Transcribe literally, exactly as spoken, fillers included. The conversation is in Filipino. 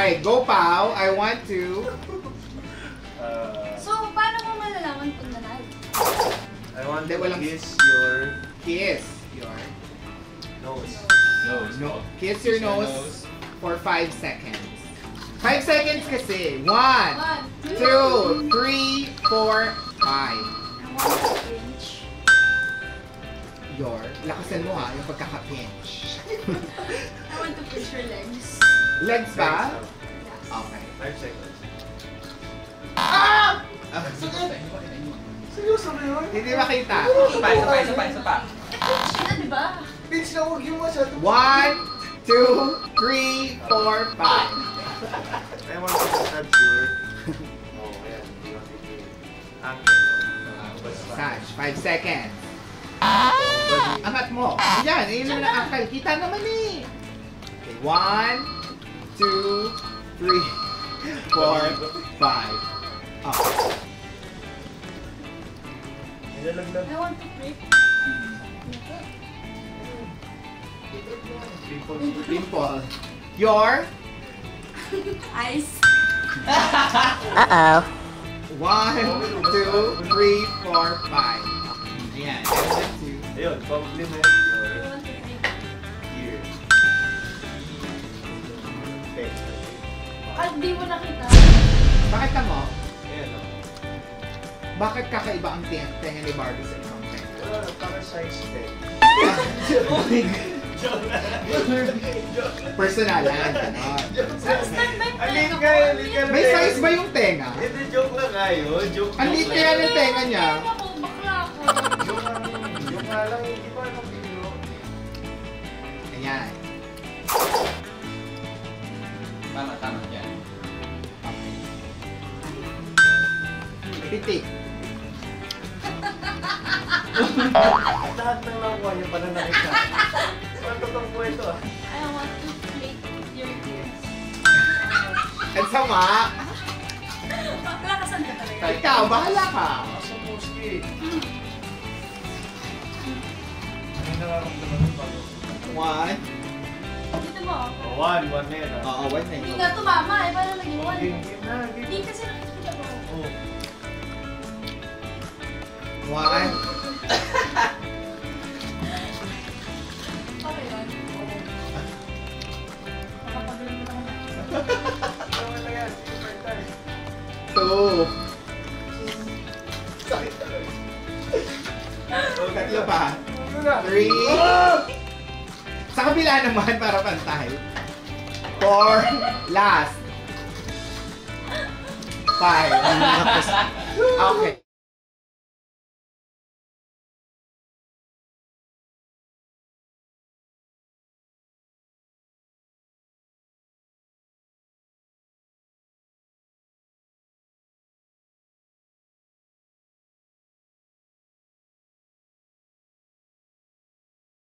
Okay, go Pao. I want to... Uh, So, paano mo malalaman kung nanalo? I want Hindi, to walang- kiss your Kiss your... nose. Nose. No, kiss your nose for five seconds. Five seconds kasi. One, One, two, three, four, five. I want to pinch. Your... Lakasan mo ha, yung pagkaka-pinch. I want to pinch your legs. Legs ba? Thanks, Yes. Okay. Five seconds. Ah! Seryoso ba yun? Hindi makita. Isa pa, isa pa, isa pa, isa pa. Pinch na, di ba? Bitch na huwag yung masyado. One, two, three, four, five. I want to touch your... Oh, ayan. You want to do ankle. Massage. Five seconds. Angat mo. Yan, yun naman ang ankle. Kita naman eh. Okay, one, two, three, four, five. Okay. Nilalaglag. I want to prick. Pimples. Pimple. Your Eyes. Uh-oh. one, two, three, four, five. Ayan. One, two. Ayun, compliment I your want to prick. ear. Okay. At di mo nakita. Bakit ka mo? Ayan o. Bakit kakaiba ang tenga tenga ni Barbie sa ibang tenga? Wala, parang size ten. Personalan. Ganon. Start by Alin tenga ka, ko. alin ka. May size ba yung tenga? Hindi, joke lang kayo. Joke Ang liit lang. kaya ng tenga niya. Tenga ko, bakla ko. Joke lang. Joke nga lang, hindi pa anong video. Ayan. Tama, tama yan. Okay. Pitik. Lahat ng nakuha niyo pala nakita. Ang totoong po ito ah. I want to plate your ears. Ang sama. Bakla ka, saan ka talaga? Ikaw, bahala ka. Asa Moski? Ano yung nararamdaman mo bago? One. Dito mo. Oh, one, one na yan ah. Oo, one na Hindi yun. nga tumama eh. Paano naging one? Game, game na, game. Hindi kasi nakikita ko. Oh. One. Okay yan. Makapagaling mo naman. Tama na yan. Super time. Two. Sakit talaga. Oh, tatlo pa. Ano na? Three. Sa kabila naman para pantay. Four. Last. Five. Okay.